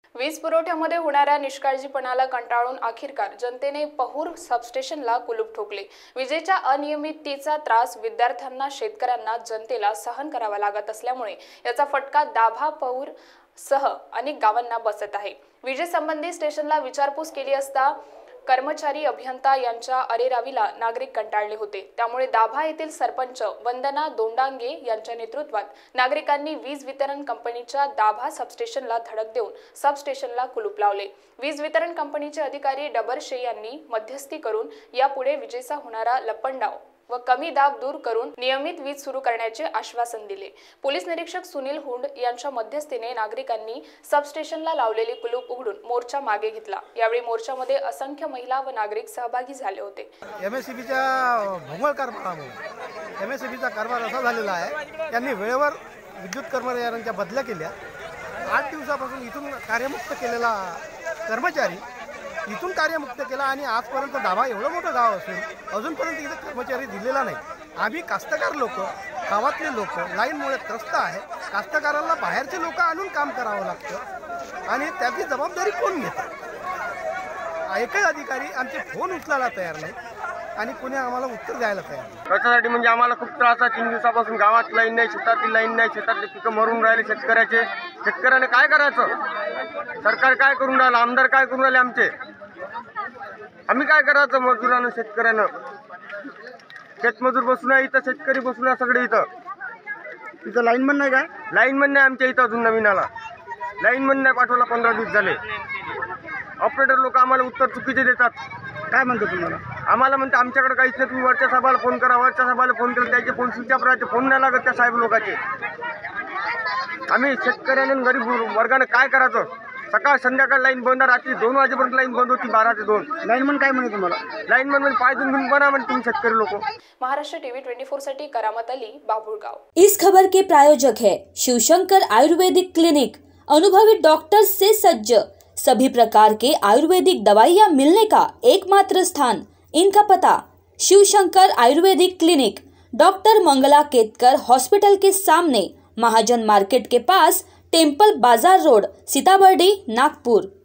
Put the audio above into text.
वीज पुरवठ्यामध्ये होणाऱ्या निष्काळजीपणाला कंटाळून अखेरकार जनतेने पहूर सबस्टेशनला कुलूप ठोकले। विजेच्या अनियमिततेचा त्रास विद्यार्थ्यांना, शेतकऱ्यांना, जनतेला सहन करावा लागत असल्यामुळे याचा फटका दाभा, पहूर सह अनेक गावांना बसत आहे। विजेसंबंधी स्टेशनला विचारपूस केली असता कर्मचारी, अभियंता यांच्या अरेरावीला नागरिक कंटाळले होते। त्यामुळे दाभा येथील सरपंच वंदना दोंडांगे यांच्या नेतृत्वात नागरिकांनी वीज वितरण कंपनीच्या दाभा सबस्टेशनला धडक देऊन सबस्टेशनला कुलूप लावले। वीज वितरण कंपनीचे अधिकारी डबरशे यांनी मध्यस्थी करून यापुढे विजेचा होणारा लपंडाव व कमी दाब दूर करून नियमित वीज सुरू करण्याचे आश्वासन दिले। पोलीस निरीक्षक सुनील हुंड यांच्या मध्यस्थीने नागरिकांनी सबस्टेशनला लावलेली कुलूप उघडून मोर्चा मागे घेतला। यावेळी मोर्चामध्ये असंख्य महिला व नागरिक सहभागी झाले होते। एमएससीबीच्या भोंगळ कारभारामुळे एमएससीबीचा कारभार असा झालेला आहे, त्यांनी वेळेवर विद्युत कर्मचाऱ्यांच्या बदल्या केल्या। 8 दिवसापासून इथून कार्यमुक्त केलेला कर्मचारी इथून कार्यमुक्त केला आणि आजपर्यंत दाभा एवढं मोठं गाव असून अजूनपर्यंत इथे कर्मचारी दिलेला नाही। आम्ही कास्तकार लोक, गावातले लोक लाईनमुळे त्रस्त आहे। कास्तकारांना बाहेरचे लोक आणून काम करावं लागतं आणि त्याची जबाबदारी कोण घेतं? एकही अधिकारी आमचे फोन उचलायला तयार नाही आणि कोणी आम्हाला उत्तर द्यायला तयार नाही। त्याच्यासाठी म्हणजे आम्हाला खूप त्रास आहे। 3 दिवसापासून गावात लाईन नाही, शेतातील लाईन नाही, शेतातले पिकं मरून राहिले शेतकऱ्याचे। शेतकऱ्याने काय करायचं? सरकार काय करून राहिलं? आमदार काय करून राहिले आमचे? आम्ही काय करायचं? मजुरानं, शेतकऱ्यानं शेतमजूर बसून आहे इथं, शेतकरी बसून आहे सगळे इथं लाईनमन नाही काय? लाईनमन नाही आमच्या इथं अजून नवीन आला। लाईनमन नाही पाठवला, 15 दिवस झाले। ऑपरेटर लोक आम्हाला उत्तर चुकीचे देतात। काय म्हणतो तुम्हाला? आम्हाला म्हणते आमच्याकडे काहीच नाही, तुम्ही वरच्या साहेबाला फोन करा। वरच्या साहेबाला फोन केला, त्याचे फोन स्विच ऑफ राहते, फोन नाही लागत त्या साहेब लोकांचे। आम्ही शेतकऱ्याने गरीब वर्गाने काय करायचं? सकाळ संध्याकाळ लाईन बंद, रात्री 2 वाजेपर्यंत लाईन बंद होती, 12 ते 2। लाईनमन काय म्हणे तुम्हाला? लाईनमन म्हणजे पाय धुवून बना म्हणजे तुम्ही शेतकरी लोक। महाराष्ट्र टीवी 24 साठी करामत अली, बाबुळगाव। इस खबर के प्रायोजक है शिवशंकर आयुर्वेदिक क्लिनिक। अनुभवी डॉक्टर से सज्ज, सभी प्रकार के आयुर्वेदिक दवाइयाँ मिलने का एकमात्र स्थान। इनका पता Shivshankar Ayurvedic clinic, doctor Mangala Ketkar hospital के सामने, महाजन मार्केट के पास, टेम्पल बाजार रोड, सीताबर्डी, नागपुर।